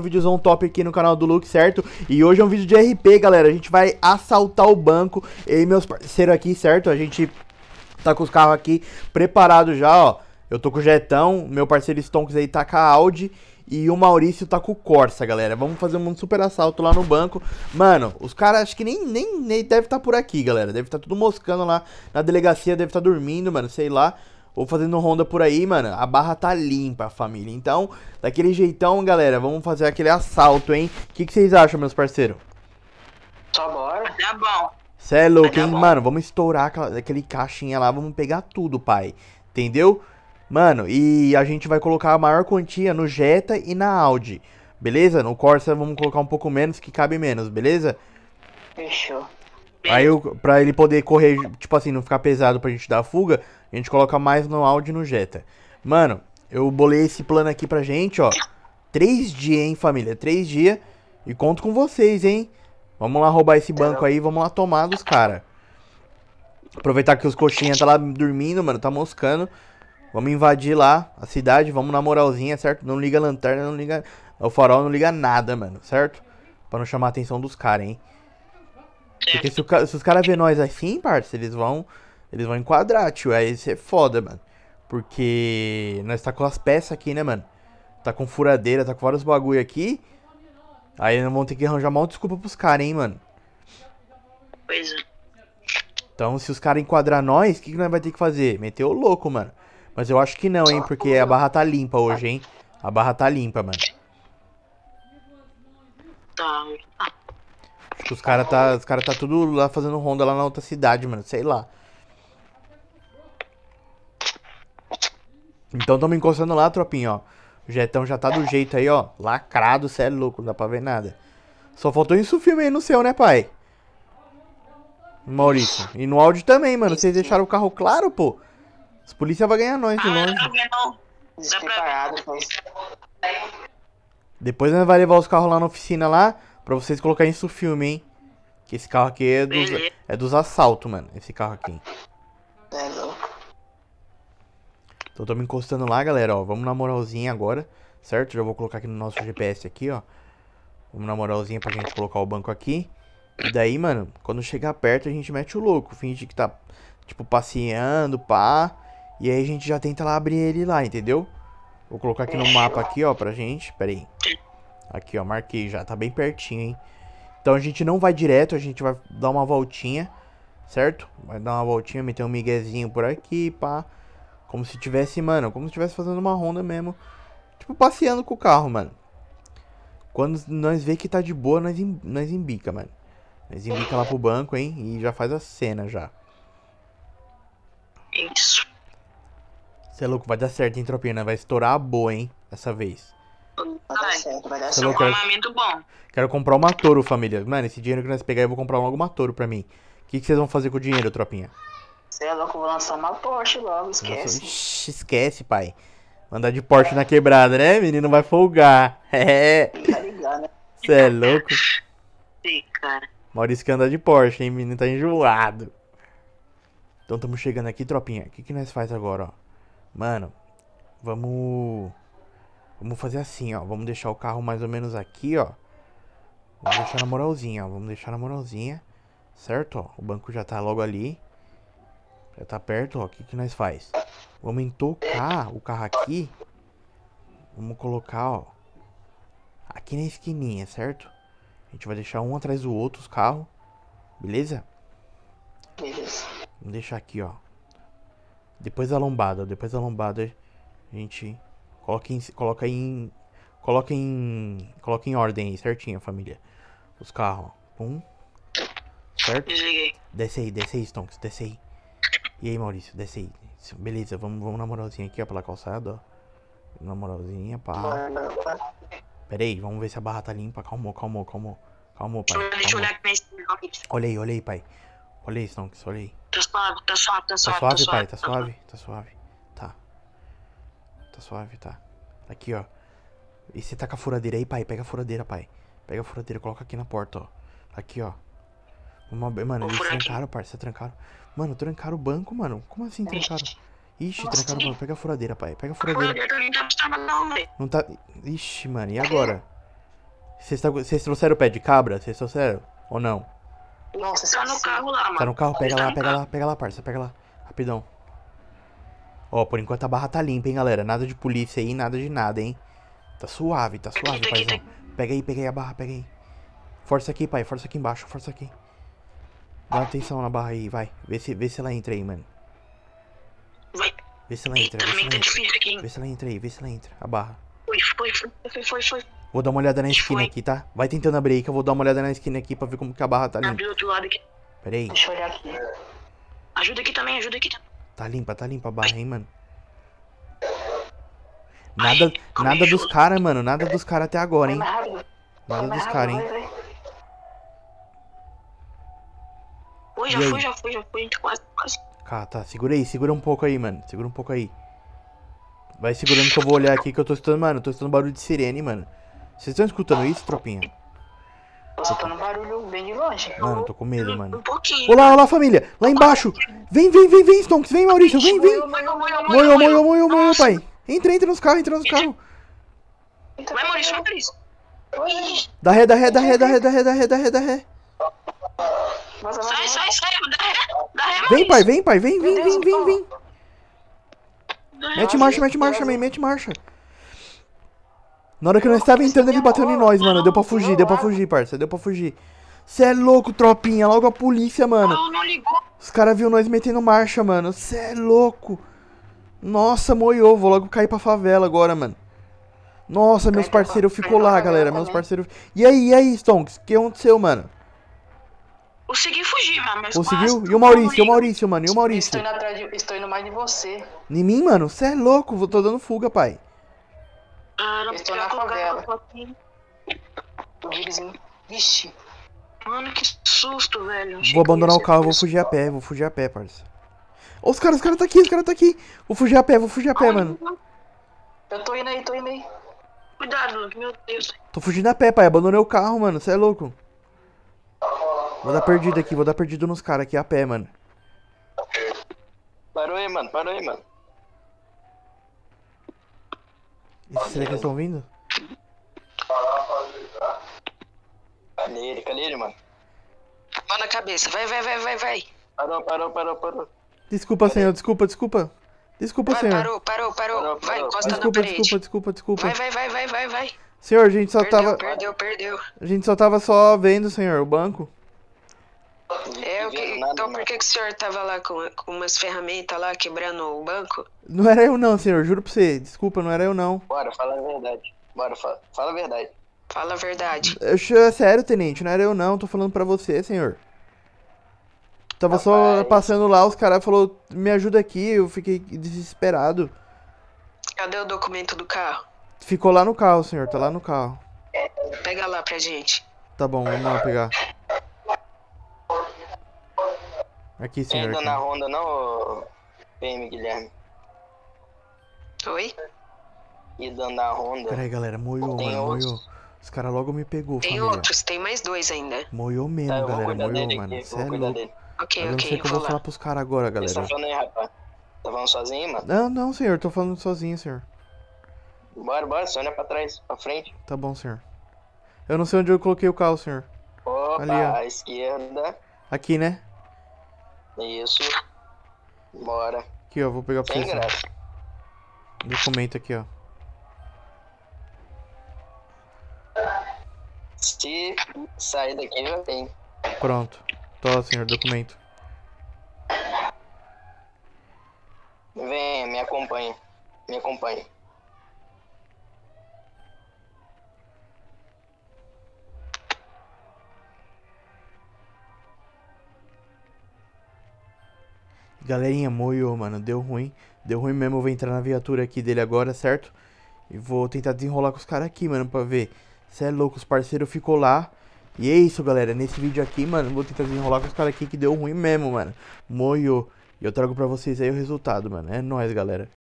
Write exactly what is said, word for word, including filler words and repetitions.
Um vídeozão top aqui no canal do Luke, certo? E hoje é um vídeo de R P, galera. A gente vai assaltar o banco. Eu e meus parceiros aqui, certo? A gente tá com os carros aqui preparados já, ó. Eu tô com o Jetão, meu parceiro Stonks aí tá com a Audi e o Maurício tá com o Corsa, galera. Vamos fazer um super assalto lá no banco. Mano, os caras acho que nem, nem, nem deve estar tá por aqui, galera. Deve estar tá tudo moscando lá na delegacia, deve estar tá dormindo, mano, sei lá. Ou fazendo ronda por aí, mano. A barra tá limpa, família. Então, daquele jeitão, galera, vamos fazer aquele assalto, hein? O que, que vocês acham, meus parceiros? Só bora. Tá bom. Cê é louco, hein? Mano, vamos estourar aquela, aquele caixinha lá. Vamos pegar tudo, pai. Entendeu? Mano, e a gente vai colocar a maior quantia no Jetta e na Audi. Beleza? No Corsa vamos colocar um pouco menos, que cabe menos, beleza? Fechou. Aí, eu, pra ele poder correr, tipo assim, não ficar pesado pra gente dar a fuga, a gente coloca mais no Audi e no Jetta. Mano, eu bolei esse plano aqui pra gente, ó. Três dias, hein, família? Três dias. E conto com vocês, hein? Vamos lá roubar esse banco aí, vamos lá tomar dos caras. Aproveitar que os coxinhas tá lá dormindo, mano, tá moscando. Vamos invadir lá a cidade, vamos na moralzinha, certo? Não liga a lanterna, não liga o farol, não liga nada, mano, certo? Pra não chamar a atenção dos caras, hein? Porque se, o, se os caras verem nós assim, parça, eles vão eles vão enquadrar, tio. Aí isso é foda, mano. Porque nós tá com as peças aqui, né, mano? Tá com furadeira, tá com vários bagulho aqui. Aí nós vamos ter que arranjar mal desculpa pros caras, hein, mano. Pois é. Então, se os caras enquadrar nós, o que, que nós vai ter que fazer? Meter o louco, mano. Mas eu acho que não, hein, porque a barra tá limpa hoje, hein. A barra tá limpa, mano. Tá. Acho que os caras tá, os cara tá tudo lá fazendo ronda lá na outra cidade, mano. Sei lá. Então tamo encostando lá, tropinha, ó. O Jetão já tá do jeito aí, ó. Lacrado, cê é louco, não dá pra ver nada. Só faltou isso o filme aí no seu, né, pai? Maurício. E no áudio também, mano. Vocês deixaram o carro claro, pô. As polícia vai ganhar nós de longe. Despreparado, pois. Depois nós vai levar os carros lá na oficina lá. Pra vocês colocarem isso no filme, hein. Que esse carro aqui é dos, é dos assaltos, mano. Esse carro aqui. É louco. Então estamos encostando lá, galera, ó. Vamos na moralzinha agora, certo? Já vou colocar aqui no nosso G P S aqui, ó. Vamos na moralzinha pra gente colocar o banco aqui. E daí, mano, quando chegar perto a gente mete o louco. Finge que tá, tipo, passeando, pá. E aí a gente já tenta lá abrir ele lá, entendeu? Vou colocar aqui no mapa aqui, ó, pra gente. Pera aí. Aqui, ó, marquei já. Tá bem pertinho, hein? Então a gente não vai direto, a gente vai dar uma voltinha, certo? Vai dar uma voltinha, meter um miguezinho por aqui, pá. Como se tivesse, mano, como se tivesse fazendo uma ronda mesmo. Tipo, passeando com o carro, mano. Quando nós vê que tá de boa, nós, em, nós embica, mano. Nós embica lá pro banco, hein? E já faz a cena, já. Isso. Cê é louco, vai dar certo, hein, tropinha? Nós vai estourar a boa, hein? Dessa vez. Vai dar certo, vai dar Cê é certo. louco, quero, Armamento bom. quero comprar uma Toro, família. Mano, esse dinheiro que nós pegar, eu vou comprar logo uma Toro pra mim. O que, que vocês vão fazer com o dinheiro, tropinha? Você é louco, vou lançar uma Porsche logo, esquece. Nossa, ixi, esquece, pai. Andar de Porsche na quebrada, né? Menino vai folgar. É. Tá ligado, né? Cê é louco. Sim, cara. Maurício que anda de Porsche, hein? Menino tá enjoado. Então estamos chegando aqui, tropinha. O que, que nós faz agora, ó? Mano, vamos... Vamos fazer assim, ó. Vamos deixar o carro mais ou menos aqui, ó. Vamos deixar na moralzinha, ó. Vamos deixar na moralzinha. Certo, ó. O banco já tá logo ali. Já tá perto, ó. O que, que nós faz? Vamos entocar o carro aqui. Vamos colocar, ó. Aqui na esquininha, certo? A gente vai deixar um atrás do outro os carros. Beleza? Beleza. Vamos deixar aqui, ó. Depois da lombada. Depois da lombada a gente coloca em... Coloca em... Coloca em... Coloca em ordem aí, certinho, família. Os carros, ó. Pum. Certo? Desliguei. Desce aí, desce aí, Stonks. Desce aí. E aí, Maurício, desce aí. Beleza, vamos, vamos na moralzinha aqui, ó, pela calçada, ó. Na moralzinha, pá. Bora, bora, bora. Pera aí, vamos ver se a barra tá limpa. Calmou, calmou, calmou. Calmou, pai. Deixa eu Calmou. olhar aqui na esquerda. Olha aí, olha aí, pai. Olha aí, Stonks, olha aí. Tá suave, tá suave, tá Tá suave. suave, pai? Tá suave? Tá suave. Tá. Tá suave, tá. Aqui, ó. E você tá com a furadeira aí, pai? Pega a furadeira, pai. Pega a furadeira, coloca aqui na porta, ó. Aqui, ó. Uma... Mano, eles trancaram, parça, trancaram. Mano, trancaram o banco, mano. Como assim trancaram? Ixi, trancaram o banco. Pega a furadeira, pai. Pega a furadeira. Não tá funcionando não, velho. Não tá... Ixi, mano, e agora? Vocês tá- vocês trouxeram o pé de cabra? Vocês trouxeram? Ou não? Nossa, Tá no esqueci. carro lá, mano. Tá no carro? Pega Tá lá, no pega carro. lá, pega lá, parça, pega lá. Rapidão. Ó, por enquanto a barra tá limpa, hein, galera. Nada de polícia aí, nada de nada, hein. Tá suave, tá suave, Aqui, aqui, paizão. Pega aí, pega aí a barra, pega aí. Força aqui, pai, força aqui embaixo, força aqui. Dá atenção na barra aí, vai. Vê se, vê se ela entra aí, mano. Vai. Vê se ela Eita, entra, vê se também ela tá entra. difícil aqui, hein? Vê se ela entra aí, vê se ela entra. A barra. Foi, foi, foi, foi, foi, foi. Vou dar uma olhada na Foi. esquina aqui, tá? Vai tentando abrir aí que eu vou dar uma olhada na esquina aqui pra ver como que a barra tá limpa. Abriu do outro lado aqui. Pera aí. Deixa eu olhar aqui. Ajuda aqui também, ajuda aqui também. Tá limpa, tá limpa a barra, hein, mano. Nada, Ai, nada dos caras, mano. Nada dos caras até agora, Vai hein. mais rápido. Nada Vai mais dos rápido, caras, hein. vai, vai. Foi, já E aí? foi, já foi, já foi. Quase, quase. Tá, tá. Segura aí, segura um pouco aí, mano. Segura um pouco aí. Vai segurando que eu vou olhar aqui que eu tô escutando, mano. Eu tô escutando barulho de sirene, mano. Vocês estão escutando isso, tropinha? Tô escutando um barulho bem de longe. Mano, eu tô com medo, Um mano. pouquinho. Olá, olá, família. Lá embaixo. Vem, vem, vem, vem, Stonks. Vem, Maurício. Vem, vem. Moiou, moiou, moiou, Moiou, moiou, moiou, moiou, Nossa. pai. Entra, entra nos carros, entra nos carros. Vai, Maurício, vai, Maurício. Oi. Dá ré, dá ré, dá ré, dá ré, dá ré, dá ré, dá ré, dá ré. Vaza, vaza, Sai, vaza. sai, sai. Dá ré, dá ré, Vem, Maurício. pai, vem, pai. Vem, vem, Meu vem, Deus, vem, vem. Dá ré. Mete marcha, mete marcha, man. Mete marcha. Na hora que nós tava entrando, ele bateu em nós, mano. Deu pra fugir, deu pra fugir, parça. Deu pra fugir. Cê é louco, tropinha. Logo a polícia, mano. Não, não ligou. Os caras viu nós metendo marcha, mano. Cê é louco. Nossa, moiou. Vou logo cair pra favela agora, mano. Nossa, meus parceiros ficou lá, galera. Meus parceiros. E aí, e aí, Stonks? O que aconteceu, mano? Consegui fugir, mano. Mas Conseguiu? quase. E o Maurício? E o Maurício, mano? E o Maurício? Estou indo atrás de... Estou indo mais de você. Em mim, mano? Cê é louco. Vou tô dando fuga, pai. Ah, não, Estou pior na que o lugar favela. que eu tô aqui. O Gibbszinho. Vixe. Mano, que susto, velho. Achei Vou que eu ia abandonar o ser carro, vou preso. fugir a pé. Vou fugir a pé, parça. Ô, os caras, os caras tá aqui, os caras tá aqui. Vou fugir a pé, vou fugir a pé, mano. Eu tô indo aí, tô indo aí. Cuidado, Luke, meu Deus. Tô fugindo a pé, pai. Abandonei o carro, mano. Cê é louco. Vou dar perdido aqui, vou dar perdido nos caras aqui a pé, mano. Parou aí, mano, parou aí, mano. E será que eles estão vindo? Cadê ele? Cadê ele, mano? Mão na cabeça. Vai, vai, vai, vai, vai. Parou, parou, parou, parou. Desculpa, senhor, desculpa, desculpa. Desculpa, Vai, senhor. parou, parou, parou. Parou, Vai, parou. encosta na Desculpa, parede. desculpa, desculpa, desculpa. Vai, vai, vai, vai, vai, vai. Senhor, a gente só Perdeu, tava. perdeu, perdeu. A gente só tava só vendo, senhor, o banco. É, o que, Vendo nada, então mano. por que, que o senhor tava lá com, com umas ferramentas lá quebrando o banco? Não era eu não, senhor, juro pra você. Desculpa, não era eu não. Bora, fala a verdade. Bora, fala, fala a verdade. Fala a verdade. Eu, é sério, tenente, não era eu não. Tô falando pra você, senhor. Tava só Rapaz. passando lá, os caras falaram, me ajuda aqui, eu fiquei desesperado. Cadê o documento do carro? Ficou lá no carro, senhor, tá lá no carro. Pega lá pra gente. Tá bom, vamos lá pegar. Aqui, Tem senhor. ainda na Aqui. Honda não, ô, P M Guilherme? Oi? E dando na Honda. Pera aí, galera, moiou, Tem mano, outros? moiou. Os caras logo me pegou, Tem família. outros, tem mais dois ainda. Moiou mesmo, Tá, eu vou galera, cuidar moiou, dele mano. aqui, Cê vou é cuidar louco. dele. Ok, Eu não ok, sei o que eu vou vou lá. falar pros caras agora, O que você tá galera. falando aí, rapaz? Tá falando sozinho, mano? Não, não, senhor, tô falando sozinho, senhor. Bora, bora, só olha pra trás, pra frente. Tá bom, senhor. Eu não sei onde eu coloquei o carro, senhor. Opa, Ali, ó. à esquerda. Aqui, né? Isso. Bora. Aqui, ó, vou pegar pra Sem você. senhor. graça. Documento aqui, ó. Se sair daqui, já tem. Pronto. Tô, senhor, documento. Vem, me acompanha. Me acompanha. Galerinha, moiou, mano. Deu ruim. Deu ruim mesmo. Eu vou entrar na viatura aqui dele agora, certo? E vou tentar desenrolar com os caras aqui, mano, pra ver. Cê é louco, os parceiros ficou lá. E é isso, galera. Nesse vídeo aqui, mano, vou tentar desenrolar com os caras aqui que deu ruim mesmo, mano. Moiou. E eu trago pra vocês aí o resultado, mano. É nóis, galera.